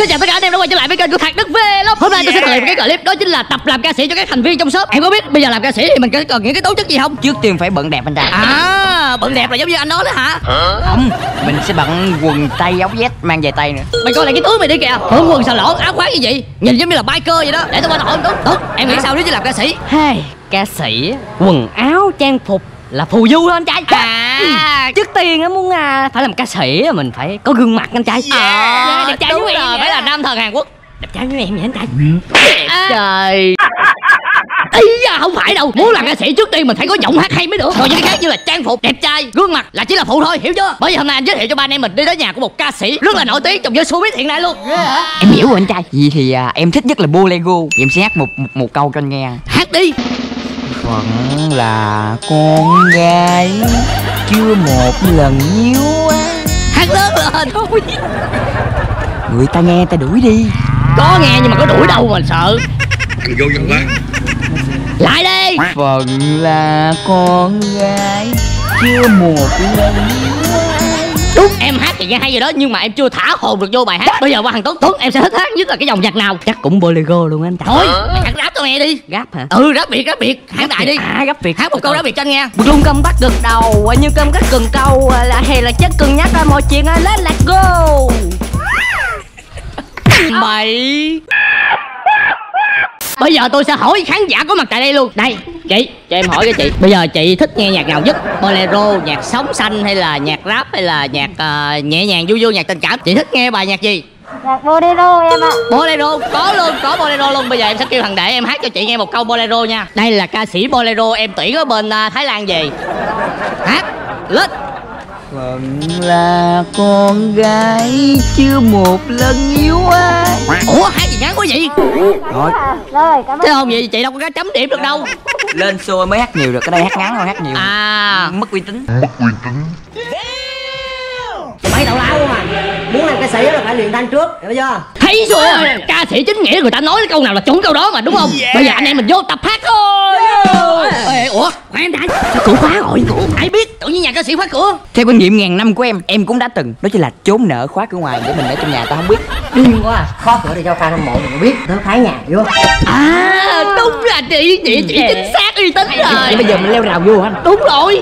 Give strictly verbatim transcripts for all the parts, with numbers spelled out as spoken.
Xin chào tất cả anh em đã quay trở lại với kênh của Thạc Đức vê log. Hôm nay tôi sẽ thực hiện một cái clip, đó chính là tập làm ca sĩ cho các thành viên trong shop. Em có biết bây giờ làm ca sĩ thì mình cần những cái tố chất gì không? Trước tiên phải bận đẹp anh trai. À, bận đẹp là giống như anh nói đó hả? Không, mình sẽ bận quần tây áo vest mang về tay nữa. Mày coi lại cái túi mày đi kìa, ống quần xà lỏn, áo khoác gì vậy? Nhìn giống như là biker vậy đó. Để tôi qua hỏi Tuấn. Tuấn, em nghĩ sao nếu chỉ làm ca sĩ? Hey, ca sĩ quần áo trang phục là phù du thôi anh trai. À, trước tiên á muốn à, phải làm ca sĩ mình phải có gương mặt anh trai. à, đẹp trai đúng với em rồi, vậy phải đó. là nam thần Hàn Quốc. Đẹp trai với em vậy anh trai. À, Trời. ý da, không phải đâu. Muốn làm ca sĩ trước tiên mình phải có giọng hát hay mới được. Còn những cái khác như là trang phục, đẹp trai, gương mặt là chỉ là phụ thôi, hiểu chưa? Bởi vì hôm nay anh giới thiệu cho ba anh em mình đi tới nhà của một ca sĩ rất là nổi tiếng trong giới showbiz hiện nay luôn. Em hiểu rồi anh trai. Vậy thì à, em thích nhất là Bolero. Em sẽ hát một một, một câu cho anh nghe. Hát đi. Vẫn là con gái chưa một lần yêu anh. Hát lớn lên thôi. Người ta nghe ta đuổi đi. Có nghe nhưng mà có đuổi đâu mà sợ. Vô dân quá. Lại đi. Vẫn là con gái chưa một lần yêu anh. Đúng, em hát thì nghe hay rồi đó, nhưng mà em chưa thả hồn được vô bài hát. Bây giờ qua thằng Tuấn. Tuấn, em sẽ thích hát nhất là cái dòng nhạc nào? Chắc cũng bolero luôn anh trai. Thôi, mày hát rap tao nghe đi. Rap hả? Ừ, rap Việt, rap Việt. Hát đại đi. À, rap Việt. Hát một câu rap Việt cho anh nghe. Bực luôn cơm bắt gật đầu như cơm cắt cần câu là hay là chất cưng nhắc ra mọi chuyện lên let's go. Mày. Bây giờ tôi sẽ hỏi khán giả có mặt tại đây luôn. Đây, chị, cho em hỏi cái chị. Bây giờ chị thích nghe nhạc nào nhất? Bolero, nhạc sống xanh hay là nhạc rap hay là nhạc uh, nhẹ nhàng vui vui, nhạc tình cảm? Chị thích nghe bài nhạc gì? Nhạc bolero em ạ. Bolero, có luôn, có bolero luôn. Bây giờ em sẽ kêu thằng Đệ em hát cho chị nghe một câu bolero nha. Đây là ca sĩ bolero em tuyển ở bên uh, Thái Lan về. Hát, lên. Vẫn là con gái chưa một lần yêu anh. Ủa, hát gì ngắn quá vậy? Rồi, Rồi, cảm Thế ơn. không vậy chị đâu có cái chấm điểm được đâu. lên show mới hát nhiều được. Cái đây hát ngắn thôi, hát nhiều À, mất uy tín. Mấy tào lao không à. Muốn làm ca sĩ là phải luyện thanh trước, hiểu chưa? thấy rồi, ca sĩ chính nghĩa người ta nói cái câu nào là chuẩn câu đó mà, đúng không? Bây giờ anh em mình vô tập hát thôi. Ê, ủa, khoan đã, sao cửa khóa rồi? Ai biết, tự nhiên nhà ca sĩ khóa cửa. Theo kinh nghiệm ngàn năm của em, em cũng đã từng. Đó chính là trốn nợ khóa cửa ngoài để mình ở trong nhà ta không biết. Điên quá à. Khó cửa thì cho fan hâm mộ mình biết. Tớ phái nhà vô. À, đúng là chị, chị, chị chính xác uy tín rồi. Vậy bây giờ mình leo rào vô anh. Đúng rồi.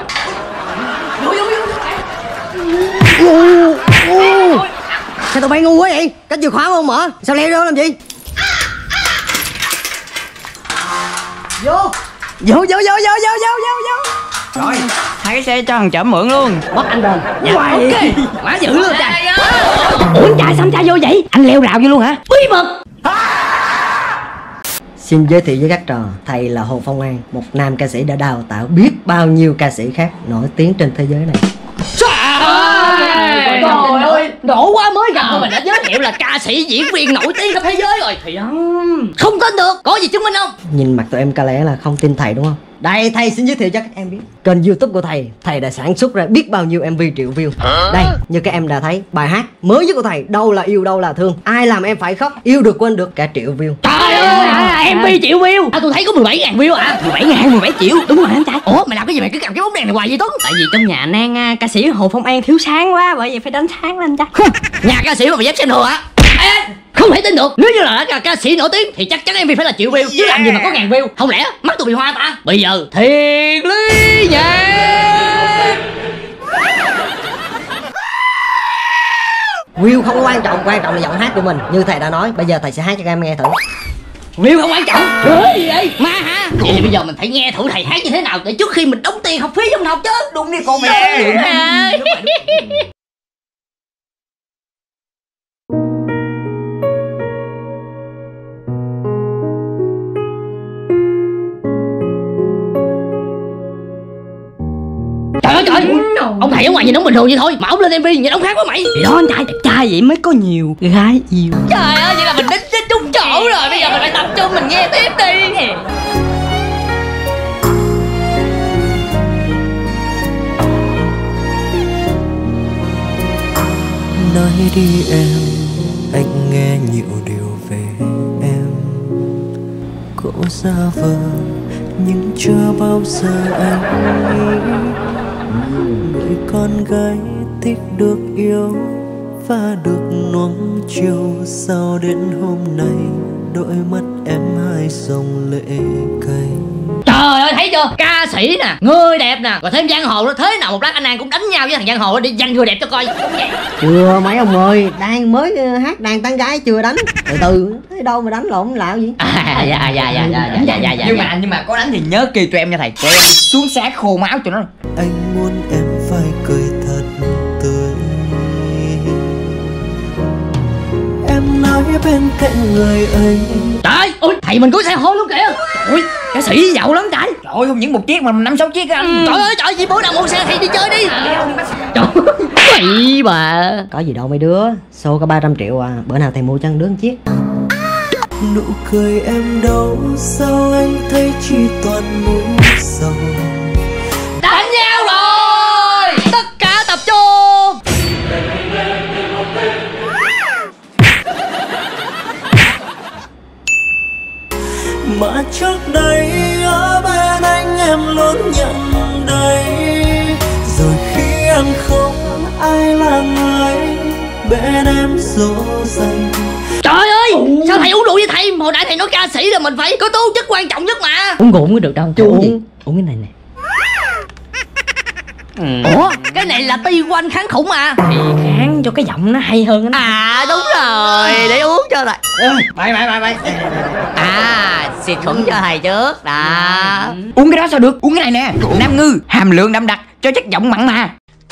Sao tụi bay ngu quá vậy? Cách chìa khóa không mở? Sao leo vô làm gì? Vô. Vô vô vô vô vô vô vô vô. Rồi, hai cái xe cho thằng chở mượn luôn. Bắt anh đền. Dạ, ok. Quá dữ luôn trời. Ủa anh trai sao anh trai vô vậy? Anh leo rào vô luôn hả? Bí mật. Xin giới thiệu với các trò, thầy là Hồ Phong An, một nam ca sĩ đã đào tạo biết bao nhiêu ca sĩ khác nổi tiếng trên thế giới này. Trời ơi, nổ quá, mới gặp mà mình đã giới thiệu là ca sĩ diễn viên nổi tiếng khắp thế giới rồi. Thì không tin được, có gì chứng minh không? Nhìn mặt tụi em có lẽ là không tin thầy đúng không? Đây, thầy xin giới thiệu cho các em biết. Kênh YouTube của thầy, thầy đã sản xuất ra biết bao nhiêu em vê triệu view. Đây, như các em đã thấy, bài hát mới nhất của thầy, đâu là yêu đâu là thương, ai làm em phải khóc, yêu được quên được, cả triệu view. Trời ơi, à, em vê triệu view. À, tôi thấy có mười bảy ngàn view à. mười bảy ngàn, mười bảy triệu. Đúng rồi anh trai. Ủa, mày làm cái gì mày cứ cầm cái bóng đèn này hoài vậy Tuấn? Tại vì trong nhà Nan à, ca sĩ Hồ Phong An thiếu sáng quá, bởi vậy phải đánh sáng lên cha. Nhà ca sĩ mà mày dám xem thường hả? Ê, không thể tin được. Nếu như là ca, ca sĩ nổi tiếng thì chắc chắn em vê phải là triệu view, chứ làm gì mà có ngàn view. Không lẽ mắt tôi bị hoa ta? Bây giờ thiền lý nhạc. View không có quan trọng, quan trọng là giọng hát của mình. Như thầy đã nói, bây giờ thầy sẽ hát cho các em nghe thử. View không quan trọng. Trời gì vậy? Ma hả? Vậy thì bây giờ mình phải nghe thử thầy hát như thế nào để trước khi mình đóng tiền học phí trong học chứ. Đúng đi con mẹ. Trời ơi trời, ông thầy ở ngoài nhìn ông bình thường vậy thôi, mà ông lên em vê nhìn ông khác quá mày. Thì đó anh trai, đẹp trai vậy mới có nhiều gái yêu. Trời ơi, vậy là mình đến đến trúng chỗ rồi. Bây giờ mình phải tập trung mình nghe tiếp đi. Nói đi em, anh nghe nhiều điều về em. Cố giả vờ nhưng chưa bao giờ anh nghĩ người con gái thích được yêu và được nuông chiều. Sao đến hôm nay đôi mắt em hai dòng lệ cay. Trời ơi, thấy chưa, ca sĩ nè, người đẹp nè, rồi thêm giang hồ nữa, thế nào một lát anh An cũng đánh nhau với thằng giang hồ đi giành người đẹp cho coi. Chưa mấy ông ơi, đang mới uh, hát đàn tán gái chưa đánh. Từ từ, thấy đâu mà đánh lộn lạo gì. À dạ dạ dạ dạ dạ dạ dạ dạ. Nhưng mà nhưng mà có đánh thì nhớ kêu cho em nha thầy, cho em xuống xác khô máu cho nó. Anh muốn em phải cười thật tươi. Em nói bên cạnh người anh. Trời ơi, thầy mình có xe hơi luôn kìa. Ôi, ca sĩ giàu lắm trời. Trời ơi, không những một chiếc mà năm sáu chiếc anh. Ừ. Trời ơi trời, gì bữa nào mua xe thì đi chơi đi. Trời ơi bà. Có gì đâu mấy đứa, show có ba trăm triệu à, bữa nào thầy mua cho đứa một chiếc. Nụ cười em đâu, sao anh thấy chỉ toàn nỗi sầu. Đánh nhau rồi, tất cả tập trung. Mà trước đây ở bên anh em luôn nhận đầy. Rồi khi anh không ai là người bên em dỗ dành. Trời ơi, sao thầy uống rượu với thầy? Hồi nãy thầy nói ca sĩ là mình phải có tố chất quan trọng nhất mà. Uống rượu mới được đâu. Chứ uống gì? Uống cái này nè. Ừ. Ủa, cái này là ti quanh kháng khủng mà. Thì kháng cho cái giọng nó hay hơn á. À đúng rồi, để uống cho thầy. Mày mày mày mày. À, xịt khuẩn cho thầy trước. Đó. Uống cái đó sao được? Uống cái này nè, Nam Ngư, hàm lượng đậm đặc cho chất giọng mặn mà.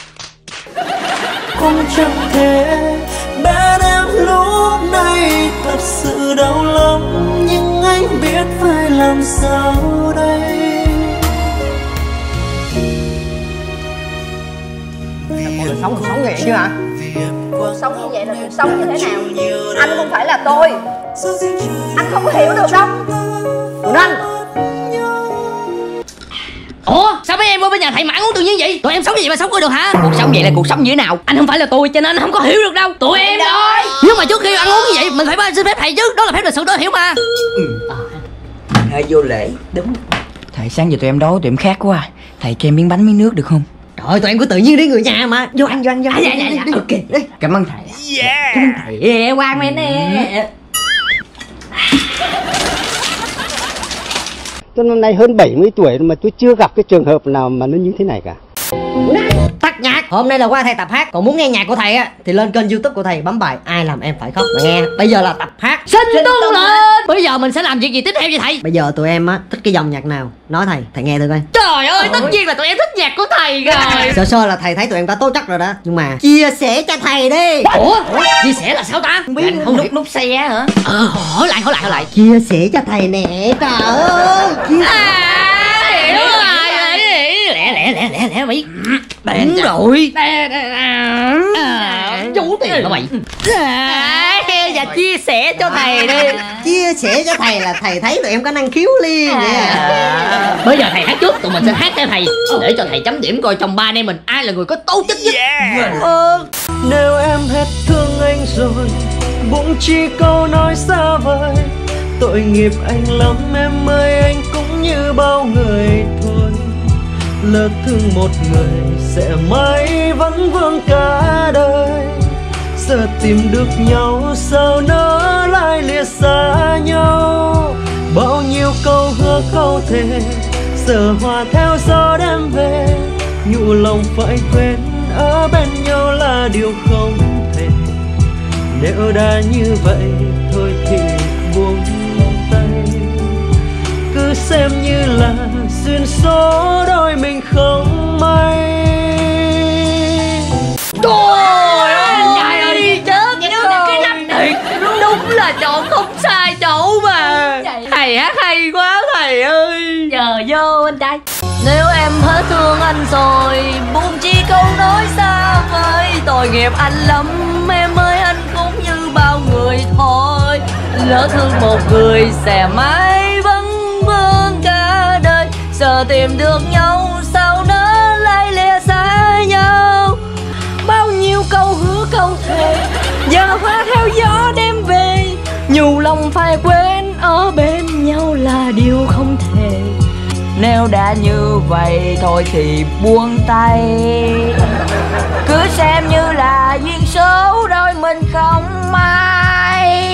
Không chẳng thể bên em lúc này thật sự đau lòng, nhưng anh biết phải làm sao đây. Cuộc sống cuộc sống vậy chứ hả? Cuộc sống như vậy là cuộc sống như thế nào? Anh không phải là tôi. Anh không có hiểu được đâu. Tụi anh. Ủa, sao mấy em qua bên nhà thầy mãn uống tự nhiên vậy? Tụi em sống gì mà sống có được hả? Cuộc sống vậy là cuộc sống như thế nào? Anh không phải là tôi cho nên anh không có hiểu được đâu. Tụi em thôi. Nhưng mà trước khi ăn uống như vậy mình phải ba xin phép thầy chứ. Đó là phép lịch sự tôi hiểu mà. Hơi vô lễ, đúng. Thầy sáng giờ tụi em đói, tụi em khát quá. Thầy cho em miếng bánh miếng nước được không? Trời ơi, tụi em cứ tự nhiên đi người nhà mà. Vô ăn, vô ăn, vô ăn. À, dạ, dạ, dạ. Ok. Đi. Cảm ơn thầy. Yeah. Cảm ơn thầy. Quang men nè. Tôi năm nay hơn bảy mươi tuổi mà tôi chưa gặp cái trường hợp nào mà nó như thế này cả. Tắt nhạc. Hôm nay là qua thầy tập hát. Còn muốn nghe nhạc của thầy á thì lên kênh YouTube của thầy bấm bài Ai Làm Em Phải Khóc mà nghe. Bây giờ là tập hát. Xin tung lên. Bây giờ mình sẽ làm việc gì tiếp theo vậy thầy? Bây giờ tụi em á thích cái dòng nhạc nào? Nói thầy, thầy nghe thử coi. Trời ơi, tất nhiên là tụi em thích nhạc của thầy rồi. Sơ sơ là thầy thấy tụi em đã tố chất rồi đó. Nhưng mà chia sẻ cho thầy đi. Ủa, chia sẻ là sao ta? Không biết. Anh không nút nút xe hả? Ờ, hỏi lại, hỏi lại, hỏi lại. Chia sẻ cho thầy nè. Trời ơi. Chia... À, hiểu rồi. Lẹ lẹ lẹ lẹ lẹ mày. Đúng rồi. Chú tiền hả mày? Và chia sẻ cho thầy đi. Chia sẻ cho thầy là thầy thấy tụi em có năng khiếu liền vậy à. Bây giờ thầy hát trước, tụi mình sẽ hát theo thầy để cho thầy chấm điểm coi trong ba anh em mình ai là người có tố chất nhất. Ờ, nếu em hết thương anh rồi, bụng chỉ câu nói xa vời. Tội nghiệp anh lắm em ơi, anh cũng như bao người thôi. Lỡ thương một người sẽ mãi vẫn vương cả đời. Giờ tìm được nhau sao nỡ lại lìa xa nhau. Bao nhiêu câu hứa câu thề giờ hòa theo gió đem về. Nhủ lòng phải quên ở bên nhau là điều không thể. Nếu đã như vậy thôi thì buông tay. Cứ xem như là duyên số đôi mình không may. Trời ơi, chết cái nắp thiệt. Đúng là chọn không sai chỗ mà. Thầy hát hay quá thầy ơi. Nhờ vô anh trai. Nếu em hết thương anh rồi, buông chi câu nói xa vời. Tội nghiệp anh lắm em ơi, anh cũng như bao người thôi. Lỡ thương một người sẽ mãi vẫn vương cả đời. Giờ tìm được nhau sao nỡ lại lìa xa nhau. Bao nhiêu câu hứa câu thề giờ hóa theo gió đem về. Nhủ lòng phải quên ở bên nhau là điều không thể. Nếu đã như vậy thôi thì buông tay, cứ xem như là duyên số đôi mình không may.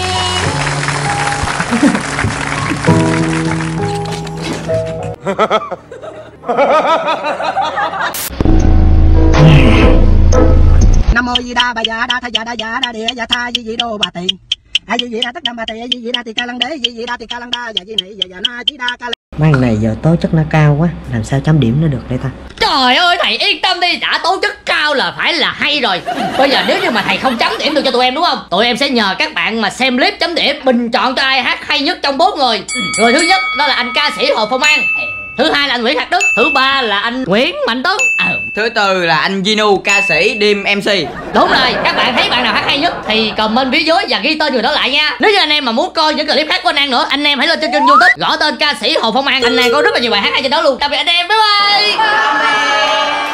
Nam mô Di Đà Bà Dạ Đa Tha Dạ Đa Dạ Đa Địa Dạ Tha Di Di Đô Bà Tiền. A Di Di Đà Tất Đam Bà Tỳ A Di Di Đà Tỳ Ca Lăng Đế Di Di Đà Tỳ Ca Lăng Đa Dạ Di Nị Dạ Dạ Na Chí Đa Ca Lăng. Mấy thằng này giờ tố chất nó cao quá, làm sao chấm điểm nó được đây ta? Trời ơi thầy yên tâm đi, đã tố chất cao là phải là hay rồi. Bây giờ nếu như mà thầy không chấm điểm được cho tụi em đúng không, tụi em sẽ nhờ các bạn mà xem clip chấm điểm, bình chọn cho ai hát hay nhất trong bốn người. Người thứ nhất đó là anh ca sĩ Hồ Phong An, thứ hai là anh Nguyễn Hạt Đức, thứ ba là anh Nguyễn Mạnh Tấn, à, thứ tư là anh Ginu ca sĩ Dim em xê. Đúng rồi, các bạn thấy bạn nào hát hay nhất thì comment phía dưới và ghi tên người đó lại nha. Nếu như anh em mà muốn coi những clip khác của anh An nữa, anh em hãy lên trên kênh YouTube gõ tên ca sĩ Hồ Phong An, anh An có rất là nhiều bài hát hay trên đó luôn. Tạm biệt anh em, bye bye.